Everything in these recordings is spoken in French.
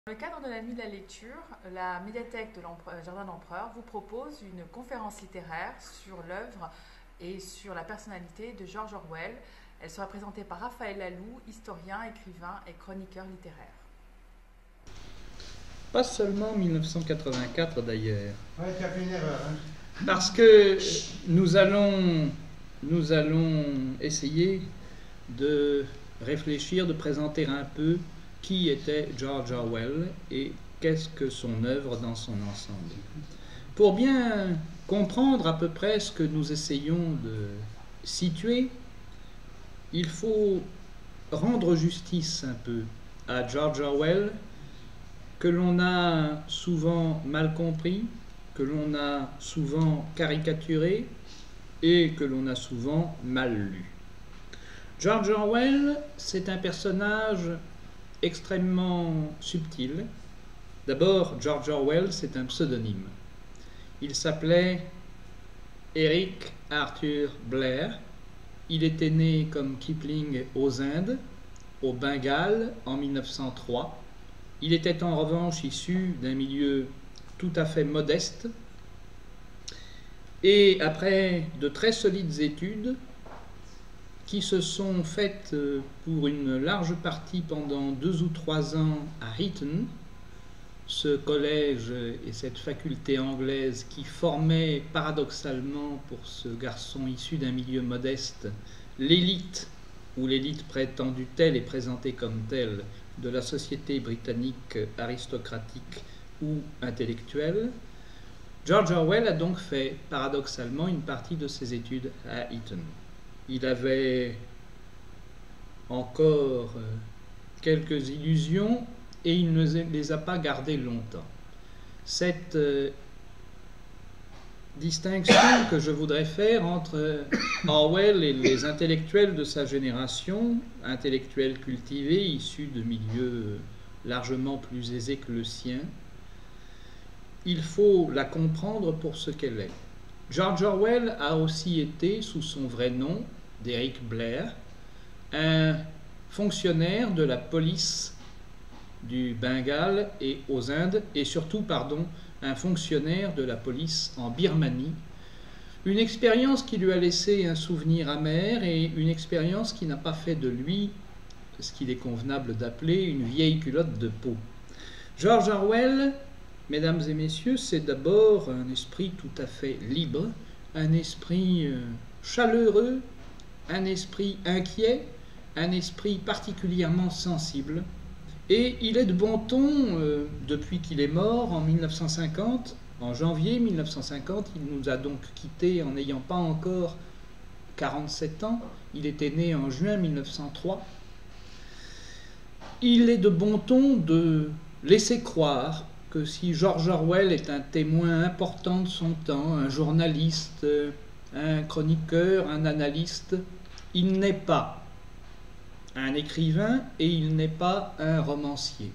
Dans le cadre de la nuit de la lecture, la médiathèque de Jardin d'Empereur vous propose une conférence littéraire sur l'œuvre et sur la personnalité de George Orwell. Elle sera présentée par Raphaël Laloux, historien, écrivain et chroniqueur littéraire. Pas seulement 1984 d'ailleurs. Ouais, tu as fait une erreur. Hein. Parce que nous allons essayer de réfléchir, de présenter un peu qui était George Orwell et qu'est-ce que son œuvre dans son ensemble. Pour bien comprendre à peu près ce que nous essayons de situer, il faut rendre justice un peu à George Orwell, que l'on a souvent mal compris, que l'on a souvent caricaturé et que l'on a souvent mal lu. George Orwell, c'est un personnage extrêmement subtil. D'abord, George Orwell, c'est un pseudonyme. Il s'appelait Eric Arthur Blair. Il était né comme Kipling aux Indes, au Bengale, en 1903. Il était en revanche issu d'un milieu tout à fait modeste. Et après de très solides études, qui se sont faites pour une large partie pendant 2 ou 3 ans à Eton, ce collège et cette faculté anglaise qui formait paradoxalement pour ce garçon issu d'un milieu modeste l'élite, ou l'élite prétendue telle et présentée comme telle, de la société britannique aristocratique ou intellectuelle. George Orwell a donc fait paradoxalement une partie de ses études à Eton. Il avait encore quelques illusions et il ne les a pas gardées longtemps. Cette distinction que je voudrais faire entre Orwell et les intellectuels de sa génération, intellectuels cultivés, issus de milieux largement plus aisés que le sien, il faut la comprendre pour ce qu'elle est. George Orwell a aussi été, sous son vrai nom, d'Eric Blair, un fonctionnaire de la police du Bengale et aux Indes, et surtout, un fonctionnaire de la police en Birmanie. Une expérience qui lui a laissé un souvenir amer et une expérience qui n'a pas fait de lui ce qu'il est convenable d'appeler une vieille culotte de peau. George Orwell, mesdames et messieurs, c'est d'abord un esprit tout à fait libre, un esprit chaleureux, un esprit inquiet, un esprit particulièrement sensible. Et il est de bon ton depuis qu'il est mort en 1950, en janvier 1950. Il nous a donc quittés en n'ayant pas encore 47 ans. Il était né en juin 1903. Il est de bon ton de laisser croire que si George Orwell est un témoin important de son temps, un journaliste, un chroniqueur, un analyste, il n'est pas un écrivain et il n'est pas un romancier.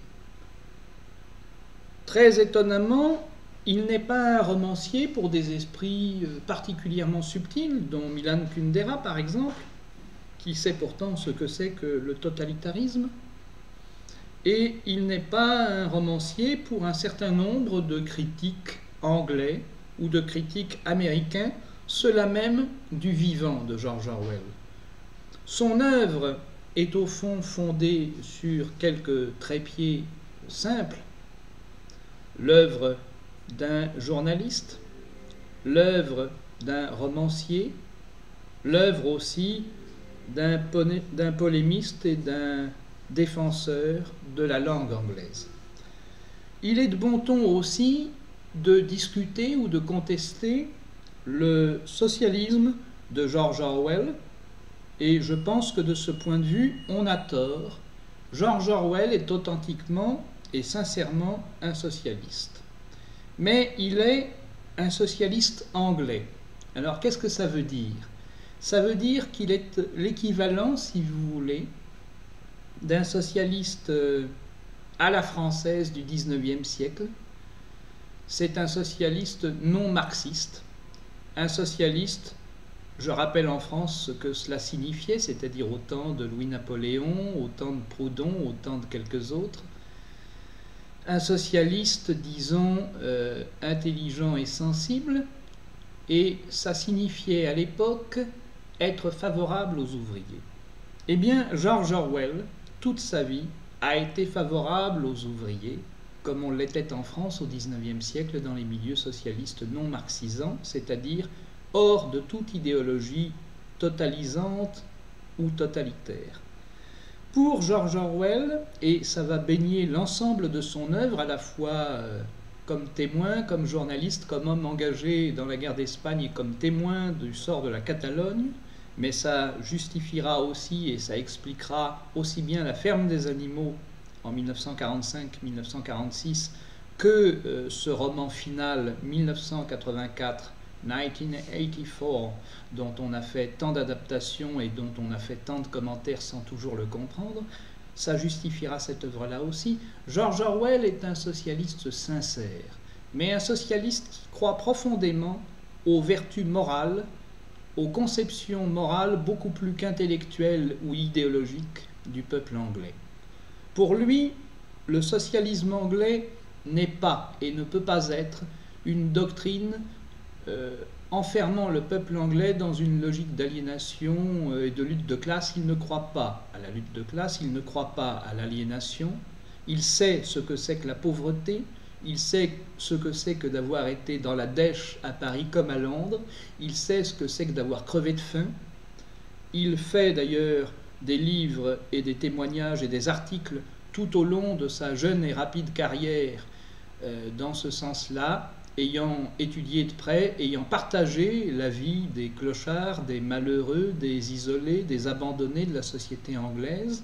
Très étonnamment, il n'est pas un romancier pour des esprits particulièrement subtils, dont Milan Kundera par exemple, qui sait pourtant ce que c'est que le totalitarisme. Et il n'est pas un romancier pour un certain nombre de critiques anglais ou de critiques américains, ceux-là même du vivant de George Orwell. Son œuvre est au fond fondée sur quelques trépieds simples. L'œuvre d'un journaliste, l'œuvre d'un romancier, l'œuvre aussi d'un polémiste et d'un défenseur de la langue anglaise. Il est de bon ton aussi de discuter ou de contester le socialisme de George Orwell, et je pense que de ce point de vue, on a tort. George Orwell est authentiquement et sincèrement un socialiste. Mais il est un socialiste anglais. Alors qu'est-ce que ça veut dire? Ça veut dire qu'il est l'équivalent, si vous voulez, d'un socialiste à la française du XIXe siècle. C'est un socialiste non marxiste, un socialiste, je rappelle en France ce que cela signifiait, c'est-à-dire au temps de Louis-Napoléon, au temps de Proudhon, au temps de quelques autres, un socialiste, disons, intelligent et sensible, et ça signifiait à l'époque être favorable aux ouvriers. Eh bien, George Orwell, toute sa vie, a été favorable aux ouvriers, comme on l'était en France au XIXe siècle dans les milieux socialistes non marxisants, c'est-à-dire hors de toute idéologie totalisante ou totalitaire. Pour George Orwell, et ça va baigner l'ensemble de son œuvre, à la fois comme témoin, comme journaliste, comme homme engagé dans la guerre d'Espagne et comme témoin du sort de la Catalogne, mais ça justifiera aussi et ça expliquera aussi bien la ferme des animaux en 1945-1946 que ce roman final 1984, 1984, dont on a fait tant d'adaptations et dont on a fait tant de commentaires sans toujours le comprendre, ça justifiera cette œuvre-là aussi. George Orwell est un socialiste sincère, mais un socialiste qui croit profondément aux vertus morales, aux conceptions morales beaucoup plus qu'intellectuelles ou idéologiques du peuple anglais. Pour lui, le socialisme anglais n'est pas et ne peut pas être une doctrine enfermant le peuple anglais dans une logique d'aliénation et de lutte de classe. Il ne croit pas à la lutte de classe, il ne croit pas à l'aliénation. Il sait ce que c'est que la pauvreté, il sait ce que c'est que d'avoir été dans la dèche à Paris comme à Londres, il sait ce que c'est que d'avoir crevé de faim. Il fait d'ailleurs des livres et des témoignages et des articles tout au long de sa jeune et rapide carrière dans ce sens-là, ayant étudié de près, ayant partagé la vie des clochards, des malheureux, des isolés, des abandonnés de la société anglaise.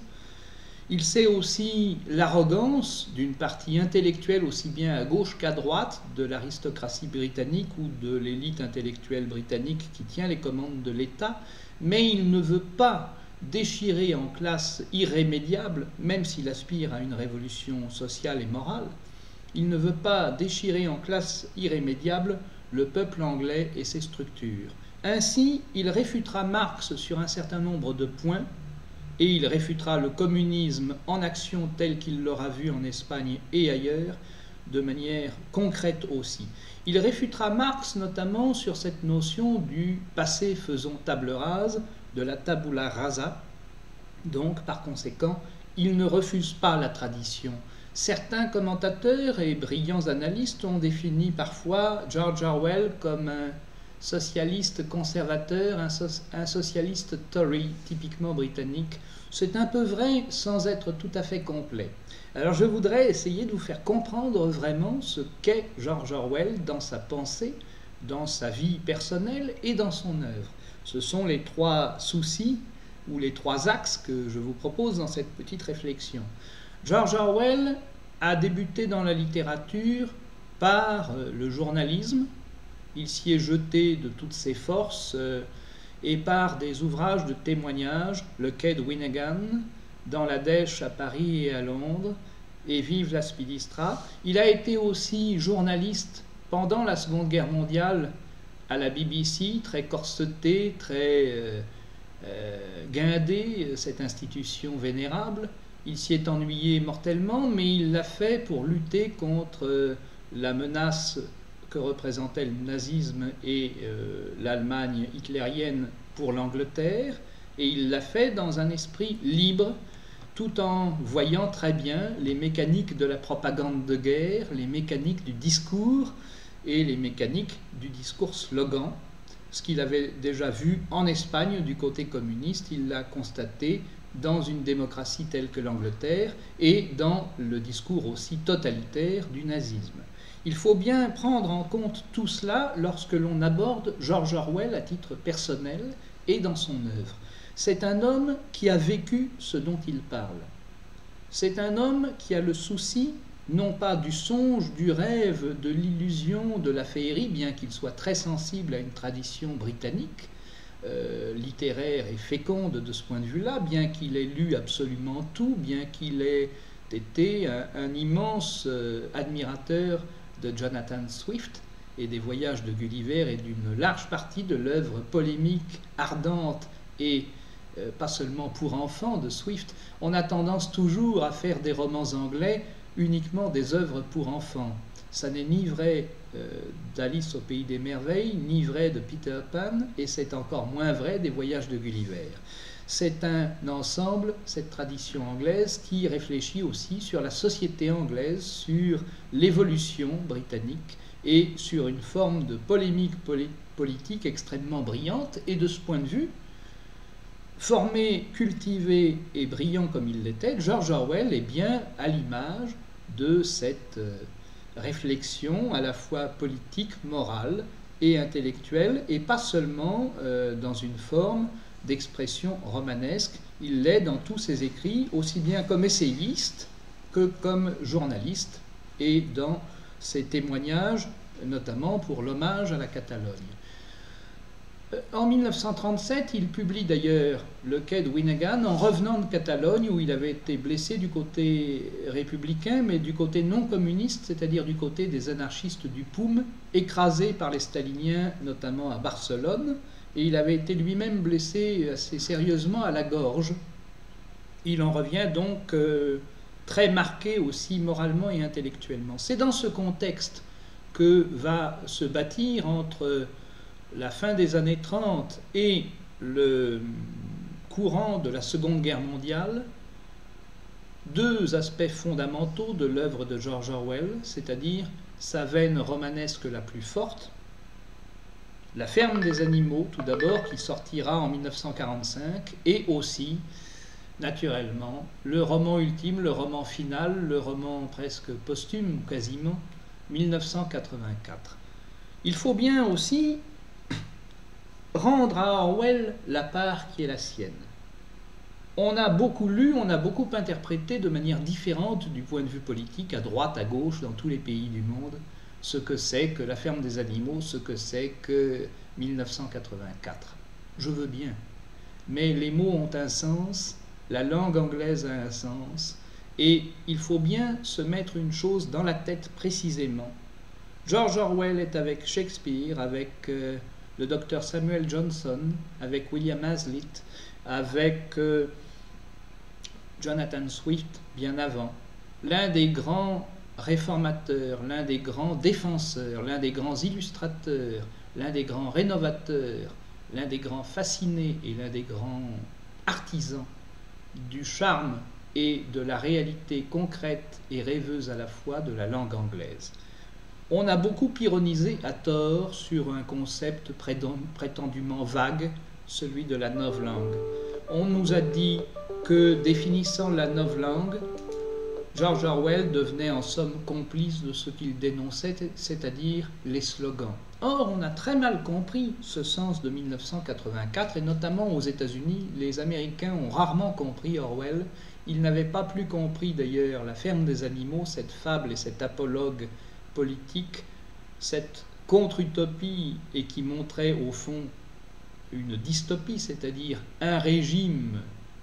Il sait aussi l'arrogance d'une partie intellectuelle aussi bien à gauche qu'à droite de l'aristocratie britannique ou de l'élite intellectuelle britannique qui tient les commandes de l'État, mais il ne veut pas déchirer en classe irrémédiable, même s'il aspire à une révolution sociale et morale, il ne veut pas déchirer en classe irrémédiable le peuple anglais et ses structures. Ainsi, il réfutera Marx sur un certain nombre de points, et il réfutera le communisme en action tel qu'il l'aura vu en Espagne et ailleurs, de manière concrète aussi. Il réfutera Marx notamment sur cette notion du passé faisons table rase, de la tabula rasa. Donc, par conséquent, il ne refuse pas la tradition. Certains commentateurs et brillants analystes ont défini parfois George Orwell comme un socialiste conservateur, un socialiste Tory, typiquement britannique. C'est un peu vrai sans être tout à fait complet. Alors je voudrais essayer de vous faire comprendre vraiment ce qu'est George Orwell dans sa pensée, dans sa vie personnelle et dans son œuvre. Ce sont les trois soucis ou les trois axes que je vous propose dans cette petite réflexion. George Orwell a débuté dans la littérature par le journalisme. Il s'y est jeté de toutes ses forces et par des ouvrages de témoignages, le quai de Winnegan, dans la Dèche à Paris et à Londres, et Vive la Spidistra. Il a été aussi journaliste pendant la Seconde Guerre mondiale à la BBC, très corseté, très guindé, cette institution vénérable. Il s'y est ennuyé mortellement, mais il l'a fait pour lutter contre la menace que représentait le nazisme et l'Allemagne hitlérienne pour l'Angleterre, et il l'a fait dans un esprit libre, tout en voyant très bien les mécaniques de la propagande de guerre, les mécaniques du discours et les mécaniques du discours slogan. Ce qu'il avait déjà vu en Espagne du côté communiste, il l'a constaté dans une démocratie telle que l'Angleterre et dans le discours aussi totalitaire du nazisme. Il faut bien prendre en compte tout cela lorsque l'on aborde George Orwell à titre personnel et dans son œuvre. C'est un homme qui a vécu ce dont il parle. C'est un homme qui a le souci, non pas du songe, du rêve, de l'illusion, de la féerie, bien qu'il soit très sensible à une tradition britannique, littéraire et féconde de ce point de vue-là, bien qu'il ait lu absolument tout, bien qu'il ait été un immense admirateur de Jonathan Swift et des voyages de Gulliver et d'une large partie de l'œuvre polémique, ardente et pas seulement pour enfants de Swift. On a tendance toujours à faire des romans anglais uniquement des œuvres pour enfants. Ça n'est ni vrai d'Alice au pays des merveilles, ni vrai de Peter Pan, et c'est encore moins vrai des voyages de Gulliver. C'est un ensemble, cette tradition anglaise, qui réfléchit aussi sur la société anglaise, sur l'évolution britannique et sur une forme de polémique politique extrêmement brillante. Et de ce point de vue, formé, cultivé et brillant comme il l'était, George Orwell est bien à l'image de cette réflexion à la fois politique, morale et intellectuelle, et pas seulement dans une forme d'expression romanesque. Il l'est dans tous ses écrits, aussi bien comme essayiste que comme journaliste, et dans ses témoignages, notamment pour l'hommage à la Catalogne. En 1937, il publie d'ailleurs Le Quai de Winnegan en revenant de Catalogne, où il avait été blessé du côté républicain, mais du côté non communiste, c'est-à-dire du côté des anarchistes du POUM, écrasés par les staliniens, notamment à Barcelone, et il avait été lui-même blessé assez sérieusement à la gorge. Il en revient donc très marqué aussi moralement et intellectuellement. C'est dans ce contexte que va se bâtir entre la fin des années 30 et le courant de la Seconde Guerre mondiale, deux aspects fondamentaux de l'œuvre de George Orwell, c'est-à-dire sa veine romanesque la plus forte, La ferme des animaux, tout d'abord, qui sortira en 1945, et aussi, naturellement, le roman ultime, le roman final, le roman presque posthume, quasiment, 1984. Il faut bien aussi rendre à Orwell la part qui est la sienne. On a beaucoup lu, on a beaucoup interprété de manière différente du point de vue politique, à droite, à gauche, dans tous les pays du monde, ce que c'est que La ferme des animaux, ce que c'est que 1984. Je veux bien. Mais les mots ont un sens, la langue anglaise a un sens, et il faut bien se mettre une chose dans la tête précisément. George Orwell est avec Shakespeare, avec le docteur Samuel Johnson, avec William Hazlitt, avec Jonathan Swift, bien avant, l'un des grands réformateurs, l'un des grands défenseurs, l'un des grands illustrateurs, l'un des grands rénovateurs, l'un des grands fascinés et l'un des grands artisans du charme et de la réalité concrète et rêveuse à la fois de la langue anglaise. On a beaucoup ironisé à tort sur un concept prétendument vague, celui de la novlangue. On nous a dit que, définissant la novlangue, George Orwell devenait en somme complice de ce qu'il dénonçait, c'est-à-dire les slogans. Or, on a très mal compris ce sens de 1984, et notamment aux États-Unis, les Américains ont rarement compris Orwell. Ils n'avaient pas plus compris d'ailleurs La ferme des animaux, cette fable et cet apologue politique, cette contre-utopie, et qui montrait au fond une dystopie, c'est-à-dire un régime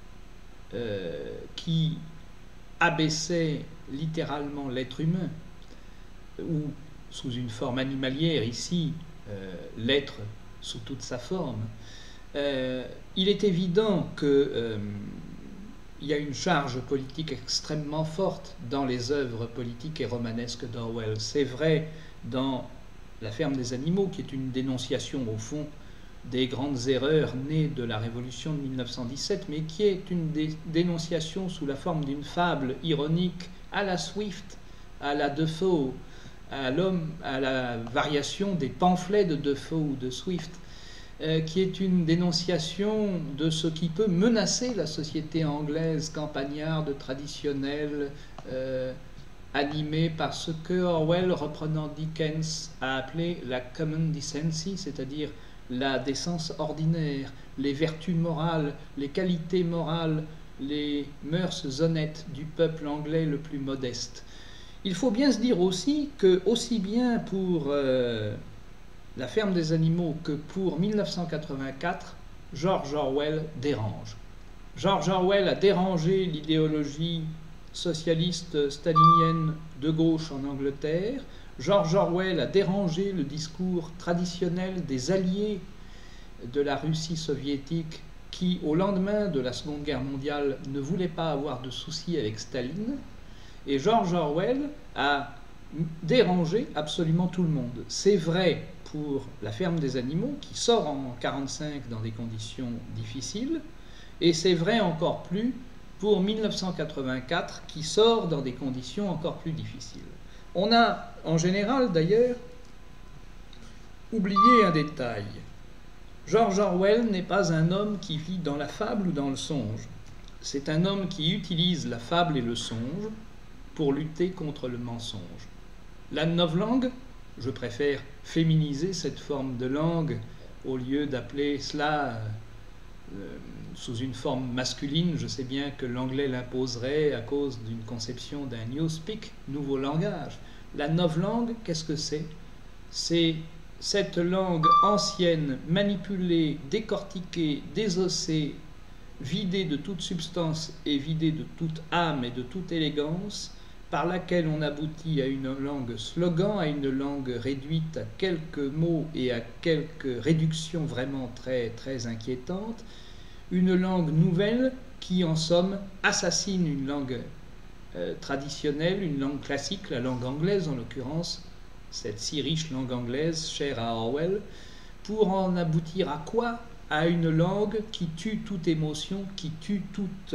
qui abaissait littéralement l'être humain, ou sous une forme animalière, ici, l'être sous toute sa forme. Il est évident qu'il y a une charge politique extrêmement forte dans les œuvres politiques et romanesques d'Orwell. C'est vrai dans La ferme des animaux, qui est une dénonciation, au fond, des grandes erreurs nées de la Révolution de 1917, mais qui est une dénonciation sous la forme d'une fable ironique à la Swift, à la Defoe, à la variation des pamphlets de Defoe ou de Swift, qui est une dénonciation de ce qui peut menacer la société anglaise campagnarde, traditionnelle, animée par ce que Orwell, reprenant Dickens, a appelé la common decency, c'est-à-dire la décence ordinaire, les vertus morales, les qualités morales, les mœurs honnêtes du peuple anglais le plus modeste. Il faut bien se dire aussi que, aussi bien pour La ferme des animaux que pour 1984, George Orwell dérange. George Orwell a dérangé l'idéologie socialiste stalinienne de gauche en Angleterre. George Orwell a dérangé le discours traditionnel des alliés de la Russie soviétique qui, au lendemain de la Seconde Guerre mondiale, ne voulaient pas avoir de soucis avec Staline. Et George Orwell a dérangé absolument tout le monde. C'est vrai pour La ferme des animaux, qui sort en 1945 dans des conditions difficiles, et c'est vrai encore plus pour 1984, qui sort dans des conditions encore plus difficiles. On a, en général d'ailleurs, oublié un détail. George Orwell n'est pas un homme qui vit dans la fable ou dans le songe. C'est un homme qui utilise la fable et le songe pour lutter contre le mensonge. La novlangue, je préfère féminiser cette forme de langue au lieu d'appeler cela sous une forme masculine. Je sais bien que l'anglais l'imposerait à cause d'une conception d'un newspeak, nouveau langage. La novlangue, qu'est-ce que c'est? C'est cette langue ancienne, manipulée, décortiquée, désossée, vidée de toute substance et vidée de toute âme et de toute élégance, par laquelle on aboutit à une langue slogan, à une langue réduite à quelques mots et à quelques réductions vraiment très, très inquiétantes, une langue nouvelle qui, en somme, assassine une langue traditionnelle, une langue classique, la langue anglaise en l'occurrence, cette si riche langue anglaise chère à Orwell, pour en aboutir à quoi? À une langue qui tue toute émotion, qui tue toute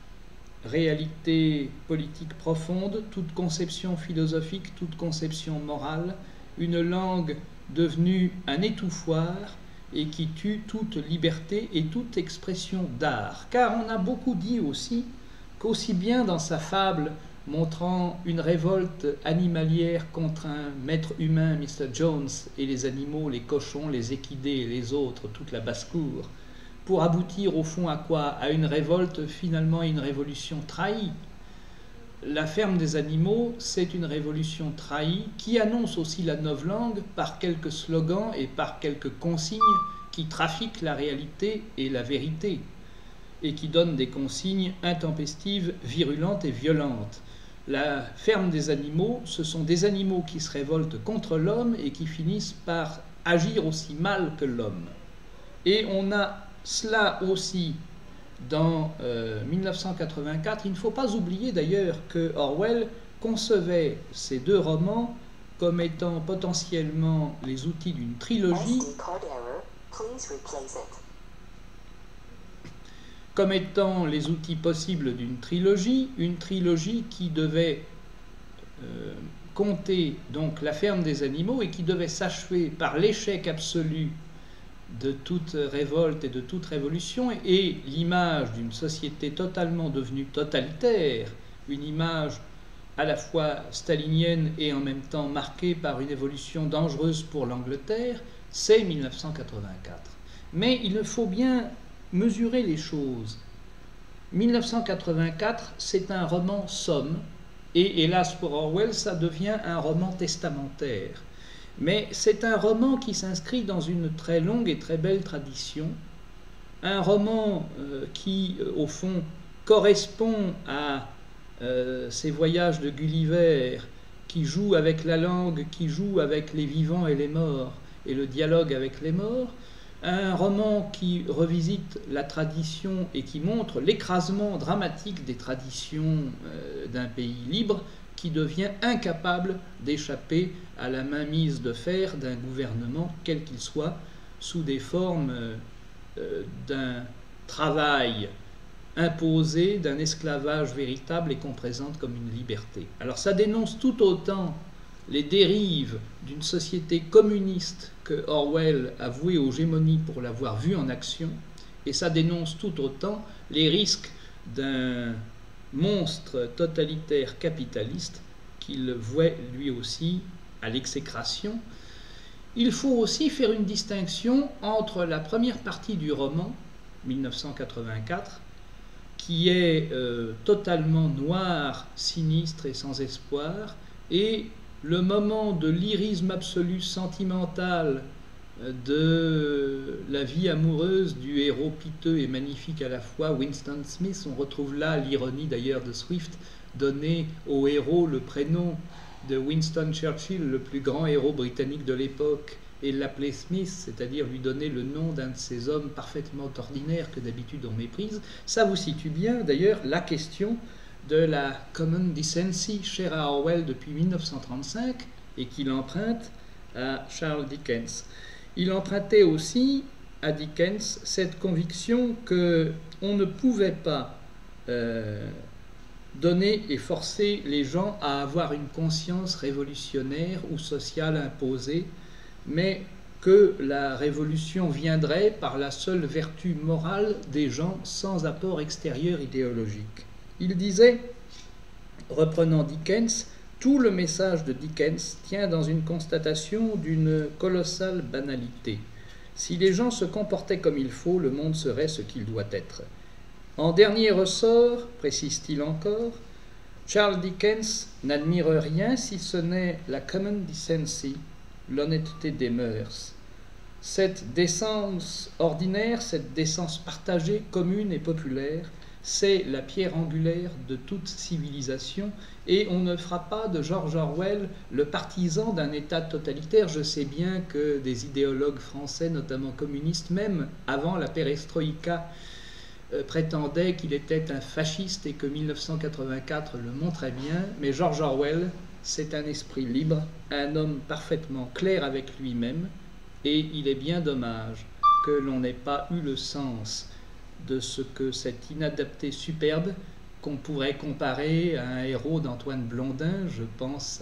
réalité politique profonde, toute conception philosophique, toute conception morale, une langue devenue un étouffoir et qui tue toute liberté et toute expression d'art. Car on a beaucoup dit aussi qu'aussi bien dans sa fable montrant une révolte animalière contre un maître humain, Mr. Jones, et les animaux, les cochons, les équidés et les autres, toute la basse-cour, pour aboutir au fond à quoi? À une révolte, finalement une révolution trahie. La ferme des animaux, c'est une révolution trahie qui annonce aussi la novlangue par quelques slogans et par quelques consignes qui trafiquent la réalité et la vérité et qui donnent des consignes intempestives, virulentes et violentes. La ferme des animaux, ce sont des animaux qui se révoltent contre l'homme et qui finissent par agir aussi mal que l'homme. Et on a cela aussi dans 1984. Il ne faut pas oublier d'ailleurs que Orwell concevait ces deux romans comme étant potentiellement les outils d'une trilogie, comme étant les outils possibles d'une trilogie, une trilogie qui devait compter donc La ferme des animaux et qui devait s'achever par l'échec absolu de toute révolte et de toute révolution et l'image d'une société totalement devenue totalitaire, une image à la fois stalinienne et en même temps marquée par une évolution dangereuse pour l'Angleterre, c'est 1984. Mais il faut bien mesurer les choses. 1984, c'est un roman somme, et hélas pour Orwell, ça devient un roman testamentaire. Mais c'est un roman qui s'inscrit dans une très longue et très belle tradition, un roman qui, au fond, correspond à ces voyages de Gulliver, qui joue avec la langue, qui joue avec les vivants et les morts, et le dialogue avec les morts, un roman qui revisite la tradition et qui montre l'écrasement dramatique des traditions d'un pays libre, qui devient incapable d'échapper à la mainmise de fer d'un gouvernement, quel qu'il soit, sous des formes d'un travail imposé, d'un esclavage véritable et qu'on présente comme une liberté. Alors ça dénonce tout autant les dérives d'une société communiste que Orwell a voué aux gémonies pour l'avoir vue en action, et ça dénonce tout autant les risques d'un monstre totalitaire capitaliste qu'il vouait lui aussi à l'exécration. Il faut aussi faire une distinction entre la première partie du roman, 1984, qui est totalement noire, sinistre et sans espoir, et le moment de lyrisme absolu sentimental de la vie amoureuse du héros piteux et magnifique à la fois, Winston Smith. On retrouve là l'ironie d'ailleurs de Swift, donner au héros le prénom de Winston Churchill, le plus grand héros britannique de l'époque, et l'appeler Smith, c'est-à-dire lui donner le nom d'un de ces hommes parfaitement ordinaires que d'habitude on méprise. Ça vous situe bien d'ailleurs la question de la common decency chère à Orwell depuis 1935 et qu'il emprunte à Charles Dickens. Il empruntait aussi à Dickens cette conviction qu'on ne pouvait pas donner et forcer les gens à avoir une conscience révolutionnaire ou sociale imposée, mais que la révolution viendrait par la seule vertu morale des gens sans apport extérieur idéologique. Il disait, reprenant Dickens, tout le message de Dickens tient dans une constatation d'une colossale banalité. Si les gens se comportaient comme il faut, le monde serait ce qu'il doit être. En dernier ressort, précise-t-il encore, Charles Dickens n'admire rien si ce n'est la common decency, l'honnêteté des mœurs. Cette décence ordinaire, cette décence partagée, commune et populaire, c'est la pierre angulaire de toute civilisation et on ne fera pas de George Orwell le partisan d'un État totalitaire. Je sais bien que des idéologues français, notamment communistes, même avant la perestroïka, prétendaient qu'il était un fasciste et que 1984 le montrait bien, mais George Orwell, c'est un esprit libre, un homme parfaitement clair avec lui-même, et il est bien dommage que l'on n'ait pas eu le sens de ce que cet inadapté superbe qu'on pourrait comparer à un héros d'Antoine Blondin, je pense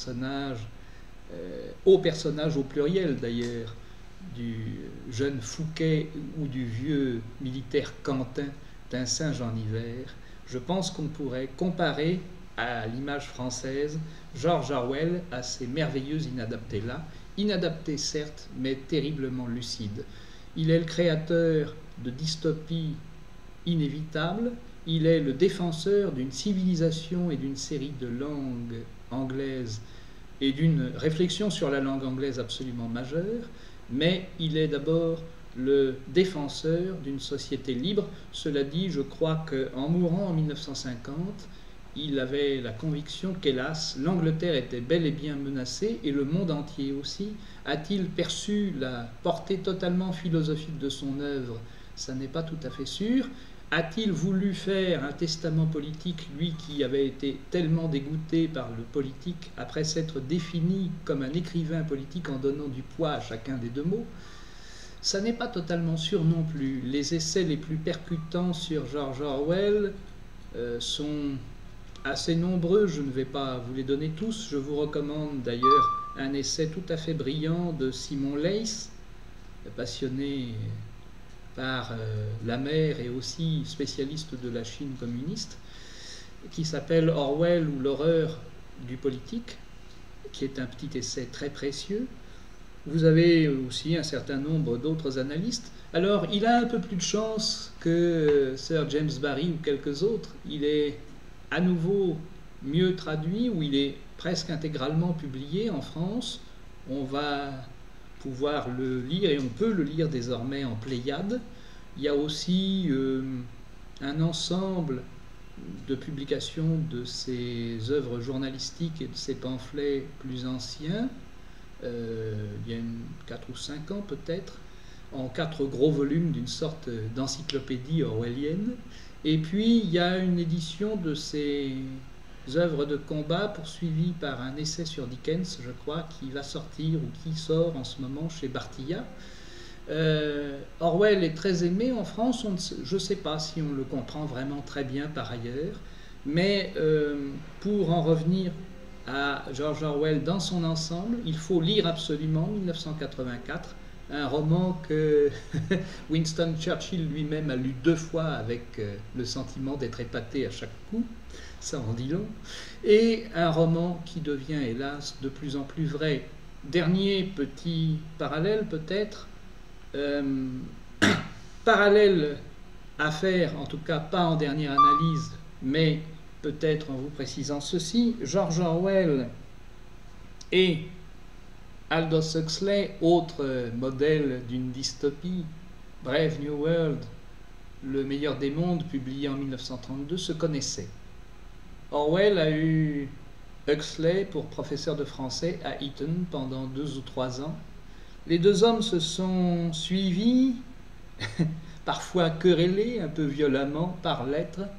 au personnage au pluriel d'ailleurs, du jeune Fouquet ou du vieux militaire Quentin d'un singe en hiver. Je pense qu'on pourrait comparer à l'image française George Orwell à ces merveilleux inadaptés-là, inadaptés certes, mais terriblement lucides. Il est le créateur de dystopies inévitables, il est le défenseur d'une civilisation et d'une série de langues anglaises et d'une réflexion sur la langue anglaise absolument majeure, mais il est d'abord le défenseur d'une société libre. Cela dit, je crois qu'en mourant en 1950, il avait la conviction qu'hélas, l'Angleterre était bel et bien menacée, et le monde entier aussi. A-t-il perçu la portée totalement philosophique de son œuvre? Ça n'est pas tout à fait sûr. A-t-il voulu faire un testament politique, lui qui avait été tellement dégoûté par le politique, après s'être défini comme un écrivain politique en donnant du poids à chacun des deux mots? Ça n'est pas totalement sûr non plus. Les essais les plus percutants sur George Orwell sont assez nombreux, je ne vais pas vous les donner tous. Je vous recommande d'ailleurs un essai tout à fait brillant de Simon Leys, passionné par la mer et aussi spécialiste de la Chine communiste, qui s'appelle Orwell ou l'horreur du politique, qui est un petit essai très précieux. Vous avez aussi un certain nombre d'autres analystes. Alors, il a un peu plus de chance que Sir James Barrie ou quelques autres. Il est à nouveau mieux traduit, ou il est presque intégralement publié en France. On va pouvoir le lire, et on peut le lire désormais en Pléiade. Il y a aussi un ensemble de publications de ses œuvres journalistiques et de ses pamphlets plus anciens, il y a 4 ou 5 ans peut-être, en 4 gros volumes d'une sorte d'encyclopédie orwellienne. Et puis il y a une édition de ses œuvres de combat poursuivie par un essai sur Dickens, je crois, qui va sortir ou qui sort en ce moment chez Bartilla. Orwell est très aimé en France, je ne sais pas si on le comprend vraiment très bien par ailleurs, mais pour en revenir à George Orwell dans son ensemble, il faut lire absolument 1984, un roman que Winston Churchill lui-même a lu 2 fois avec le sentiment d'être épaté à chaque coup, ça en dit long, et un roman qui devient hélas de plus en plus vrai. Dernier petit parallèle peut-être, parallèle à faire, en tout cas pas en dernière analyse, mais peut-être en vous précisant ceci: George Orwell et Aldous Huxley, autre modèle d'une dystopie, Brave New World, Le meilleur des mondes, publié en 1932, se connaissaient. Orwell a eu Huxley pour professeur de français à Eton pendant 2 ou 3 ans. Les 2 hommes se sont suivis, parfois querellés un peu violemment par lettres,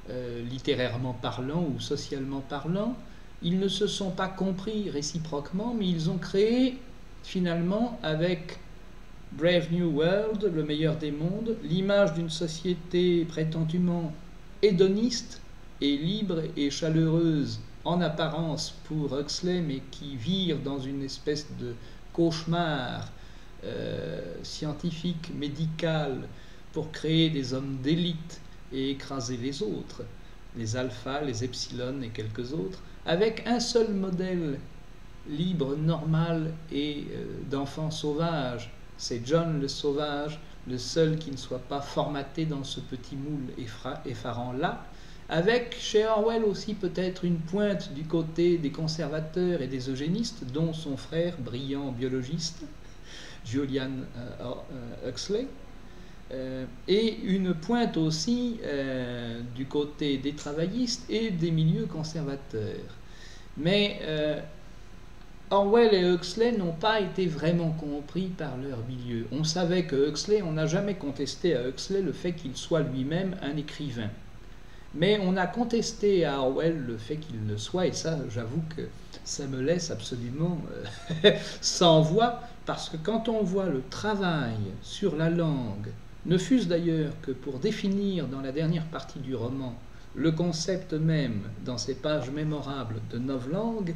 littérairement parlant ou socialement parlant. Ils ne se sont pas compris réciproquement, mais ils ont créé finalement avec Brave New World, le meilleur des mondes, l'image d'une société prétendument hédoniste et libre et chaleureuse en apparence pour Huxley, mais qui vire dans une espèce de cauchemar scientifique, médical, pour créer des hommes d'élite et écraser les autres, les alphas, les epsilon et quelques autres, avec un seul modèle libre, normal et d'enfant sauvage. C'est John le sauvage, le seul qui ne soit pas formaté dans ce petit moule effarant-là, avec chez Orwell aussi peut-être une pointe du côté des conservateurs et des eugénistes, dont son frère, brillant biologiste, Julian Huxley, et une pointe aussi du côté des travaillistes et des milieux conservateurs. Mais Orwell et Huxley n'ont pas été vraiment compris par leur milieu. On savait que Huxley, on n'a jamais contesté à Huxley le fait qu'il soit lui-même un écrivain. Mais on a contesté à Orwell le fait qu'il le soit, et ça, j'avoue que ça me laisse absolument sans voix, parce que quand on voit le travail sur la langue, ne fût-ce d'ailleurs que pour définir dans la dernière partie du roman le concept même dans ces pages mémorables de novlangue,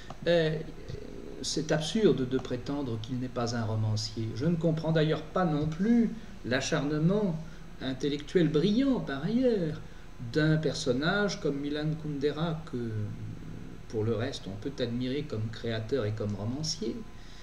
c'est absurde de prétendre qu'il n'est pas un romancier. Je ne comprends d'ailleurs pas non plus l'acharnement intellectuel brillant, par ailleurs, d'un personnage comme Milan Kundera, que pour le reste on peut admirer comme créateur et comme romancier,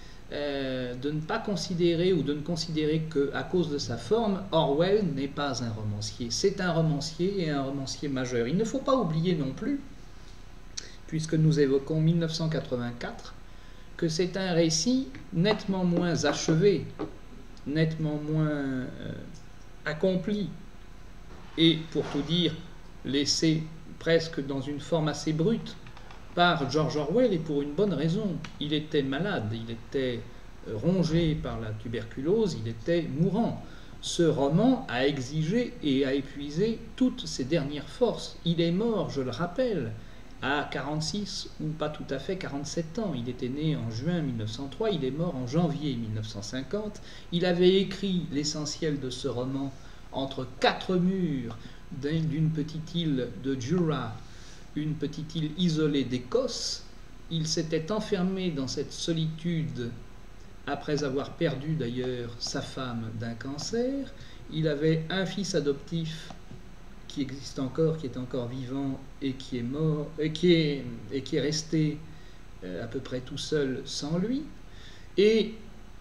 de ne pas considérer ou de ne considérer qu'à cause de sa forme, Orwell n'est pas un romancier. C'est un romancier et un romancier majeur. Il ne faut pas oublier non plus, puisque nous évoquons 1984, que c'est un récit nettement moins achevé, nettement moins accompli, et pour tout dire, laissé presque dans une forme assez brute par George Orwell, et pour une bonne raison. Il était malade, il était rongé par la tuberculose, il était mourant. Ce roman a exigé et a épuisé toutes ses dernières forces. Il est mort, je le rappelle, à 46 ou pas tout à fait 47 ans. Il était né en juin 1903, il est mort en janvier 1950. Il avait écrit l'essentiel de ce roman entre quatre murs d'une petite île de Jura, une petite île isolée d'Écosse. Il s'était enfermé dans cette solitude après avoir perdu d'ailleurs sa femme d'un cancer. Il avait un fils adoptif qui existe encore, qui est encore vivant et qui est mort, et qui est resté à peu près tout seul sans lui. Et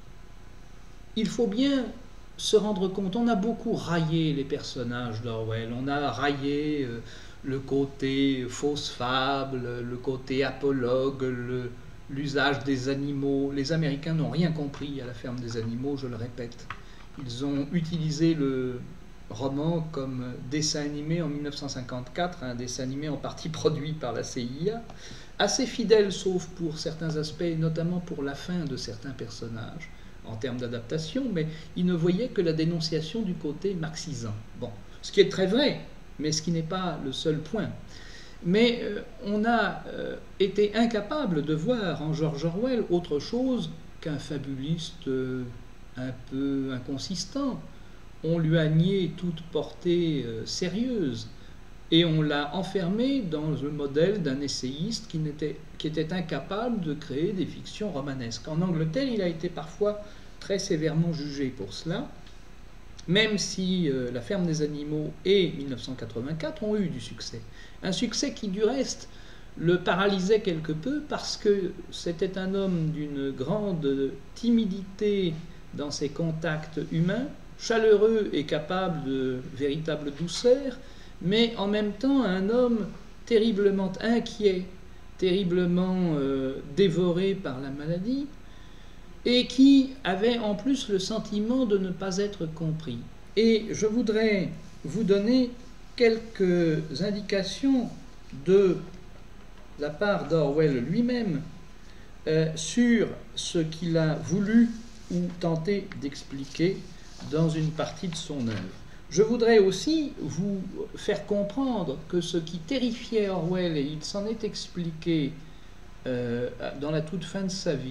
il faut bien se rendre compte, on a beaucoup raillé les personnages d'Orwell, on a raillé le côté fausse fable, le côté apologue, l'usage des animaux. Les Américains n'ont rien compris à la ferme des animaux, je le répète. Ils ont utilisé le roman comme dessin animé en 1954, un dessin animé en partie produit par la CIA, assez fidèle sauf pour certains aspects, notamment pour la fin de certains personnages en termes d'adaptation, mais ils ne voyaient que la dénonciation du côté marxisant. Bon, ce qui est très vrai, mais ce qui n'est pas le seul point. Mais on a été incapable de voir en George Orwell autre chose qu'un fabuliste un peu inconsistant. On lui a nié toute portée sérieuse et on l'a enfermé dans le modèle d'un essayiste qui était incapable de créer des fictions romanesques. En Angleterre, il a été parfois très sévèrement jugé pour cela, même si La ferme des animaux et 1984 ont eu du succès. Un succès qui, du reste, le paralysait quelque peu parce que c'était un homme d'une grande timidité dans ses contacts humains, chaleureux et capable de véritable douceur, mais en même temps un homme terriblement inquiet, terriblement dévoré par la maladie, et qui avait en plus le sentiment de ne pas être compris. Et je voudrais vous donner quelques indications de la part d'Orwell lui-même sur ce qu'il a voulu ou tenté d'expliquer dans une partie de son œuvre. Je voudrais aussi vous faire comprendre que ce qui terrifiait Orwell, et il s'en est expliqué dans la toute fin de sa vie,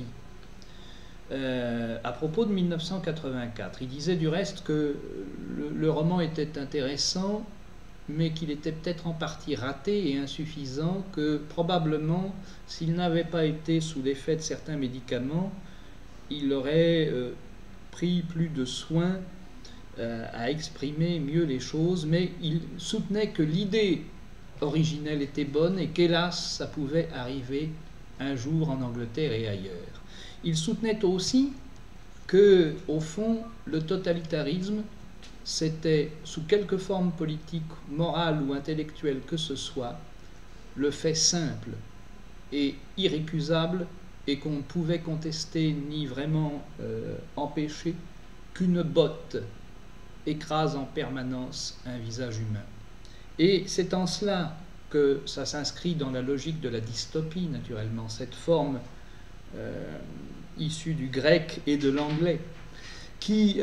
à propos de 1984. Il disait du reste que le roman était intéressant, mais qu'il était peut-être en partie raté et insuffisant, que probablement, s'il n'avait pas été sous l'effet de certains médicaments, il aurait pris plus de soin à exprimer mieux les choses, mais il soutenait que l'idée originelle était bonne et qu'hélas, ça pouvait arriver un jour en Angleterre et ailleurs. Il soutenait aussi que, au fond, le totalitarisme, c'était, sous quelque forme politique, morale ou intellectuelle que ce soit, le fait simple et irrécusable et qu'on ne pouvait contester ni vraiment empêcher qu'une botte écrase en permanence un visage humain. Et c'est en cela que ça s'inscrit dans la logique de la dystopie, naturellement, cette forme issue du grec et de l'anglais, qui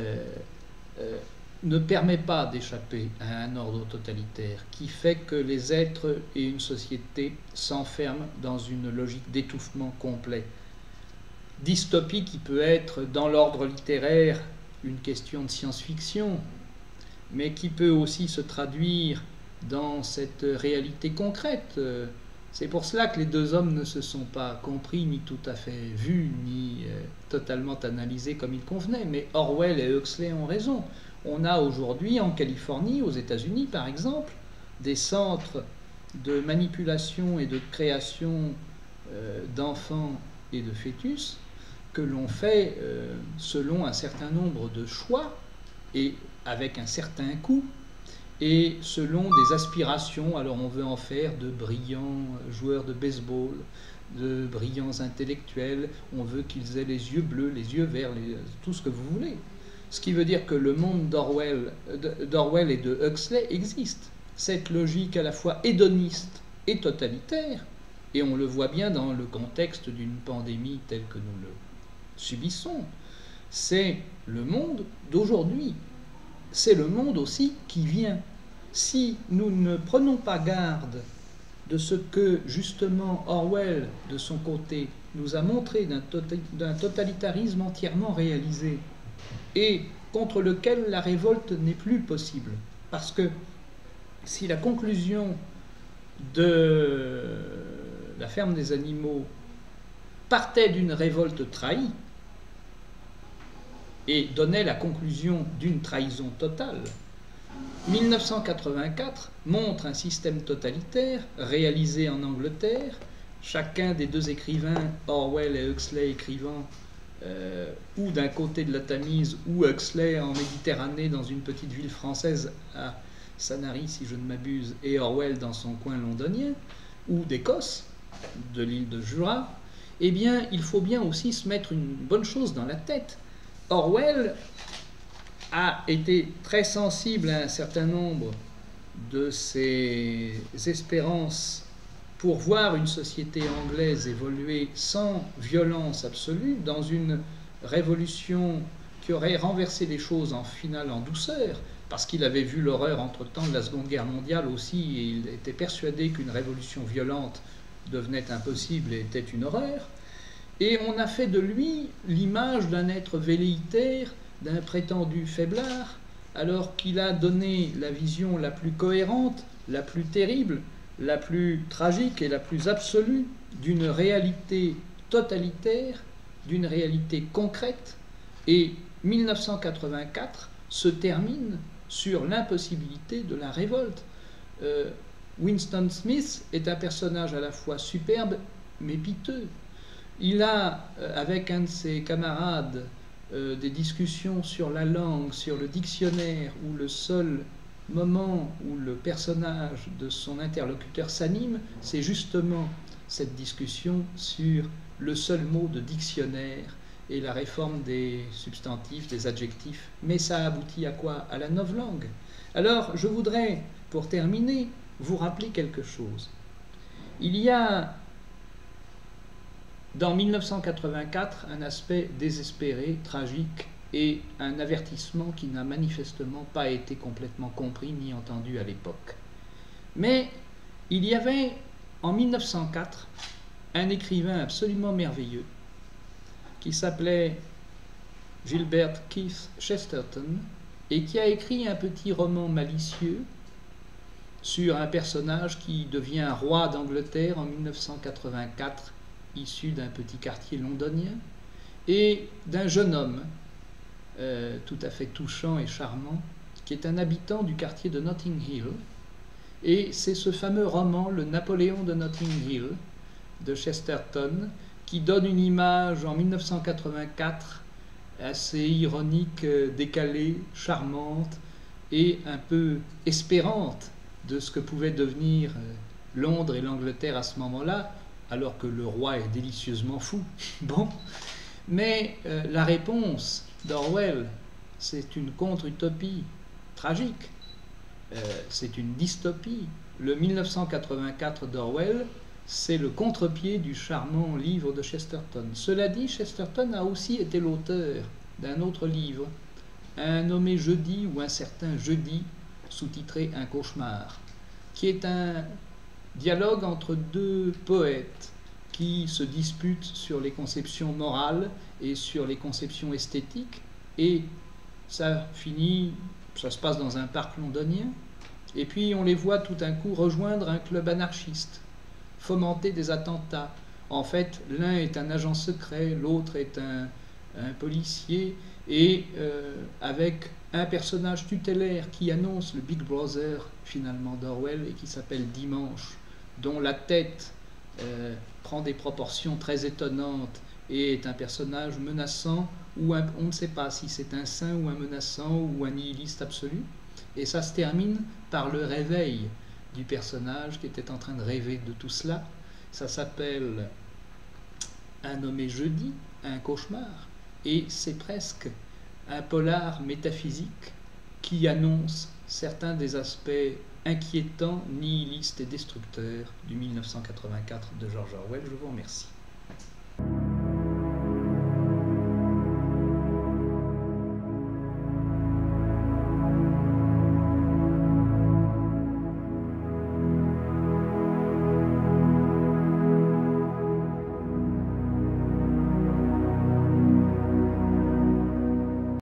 ne permet pas d'échapper à un ordre totalitaire, qui fait que les êtres et une société s'enferment dans une logique d'étouffement complet. Dystopie qui peut être, dans l'ordre littéraire, une question de science-fiction, mais qui peut aussi se traduire dans cette réalité concrète. C'est pour cela que les deux hommes ne se sont pas compris, ni tout à fait vus, ni totalement analysés comme il convenait. Mais Orwell et Huxley ont raison. On a aujourd'hui en Californie, aux États-Unis par exemple, des centres de manipulation et de création d'enfants et de fœtus que l'on fait selon un certain nombre de choix et avec un certain coût et selon des aspirations. Alors on veut en faire de brillants joueurs de baseball, de brillants intellectuels, on veut qu'ils aient les yeux bleus, les yeux verts, tout ce que vous voulez. Ce qui veut dire que le monde d'Orwell et de Huxley existe. Cette logique à la fois hédoniste et totalitaire, et on le voit bien dans le contexte d'une pandémie telle que nous le subissons, c'est le monde d'aujourd'hui. C'est le monde aussi qui vient. Si nous ne prenons pas garde de ce que justement Orwell, de son côté, nous a montré d'un totalitarisme entièrement réalisé et contre lequel la révolte n'est plus possible, parce que si la conclusion de la ferme des animaux partait d'une révolte trahie et donnait la conclusion d'une trahison totale, 1984 montre un système totalitaire réalisé en Angleterre, chacun des deux écrivains, Orwell et Huxley, écrivant ou d'un côté de la Tamise ou Huxley en Méditerranée dans une petite ville française à Sanary si je ne m'abuse, et Orwell dans son coin londonien, ou d'Écosse, de l'île de Jura. Eh bien, il faut bien aussi se mettre une bonne chose dans la tête. Orwell a été très sensible à un certain nombre de ses espérances pour voir une société anglaise évoluer sans violence absolue, dans une révolution qui aurait renversé les choses en finale en douceur, parce qu'il avait vu l'horreur entre-temps de la Seconde Guerre mondiale aussi, et il était persuadé qu'une révolution violente devenait impossible et était une horreur. Et on a fait de lui l'image d'un être velléitaire, d'un prétendu faiblard, alors qu'il a donné la vision la plus cohérente, la plus terrible, la plus tragique et la plus absolue d'une réalité totalitaire, d'une réalité concrète. Et 1984 se termine sur l'impossibilité de la révolte. Winston Smith est un personnage à la fois superbe mais piteux. Il a, avec un de ses camarades, des discussions sur la langue, sur le dictionnaire, où le seul moment où le personnage de son interlocuteur s'anime, c'est justement cette discussion sur le seul mot de dictionnaire et la réforme des substantifs, des adjectifs. Mais ça aboutit à quoi? À la novlangue. Alors, je voudrais, pour terminer, vous rappeler quelque chose. Il y a dans 1984 un aspect désespéré, tragique et un avertissement qui n'a manifestement pas été complètement compris ni entendu à l'époque. Mais il y avait en 1904 un écrivain absolument merveilleux qui s'appelait Gilbert Keith Chesterton et qui a écrit un petit roman malicieux sur un personnage qui devient roi d'Angleterre en 1984, issu d'un petit quartier londonien, et d'un jeune homme tout à fait touchant et charmant, qui est un habitant du quartier de Notting Hill. Et c'est ce fameux roman, Le Napoléon de Notting Hill, de Chesterton, qui donne une image en 1984 assez ironique, décalée, charmante et un peu espérante de ce que pouvait devenir Londres et l'Angleterre à ce moment-là, alors que le roi est délicieusement fou. Bon, mais la réponse d'Orwell, c'est une contre-utopie tragique, c'est une dystopie. Le 1984 d'Orwell, c'est le contre-pied du charmant livre de Chesterton. Cela dit, Chesterton a aussi été l'auteur d'un autre livre, un nommé Jeudi ou un certain Jeudi, sous-titré Un cauchemar, qui est un dialogue entre deux poètes qui se disputent sur les conceptions morales et sur les conceptions esthétiques, et ça se passe dans un parc londonien, et puis on les voit tout d'un coup rejoindre un club anarchiste, fomenter des attentats. En fait, l'un est un agent secret, l'autre est un policier, et avec un personnage tutélaire qui annonce le Big Brother finalement d'Orwell et qui s'appelle Dimanche, dont la tête prend des proportions très étonnantes et est un personnage menaçant, ou on ne sait pas si c'est un saint ou un menaçant ou un nihiliste absolu. Et ça se termine par le réveil du personnage qui était en train de rêver de tout cela. Ça s'appelle Un nommé Jeudi, un cauchemar, et c'est presque un polar métaphysique qui annonce certains des aspects inquiétants, nihilistes et destructeurs du 1984 de George Orwell. Je vous remercie.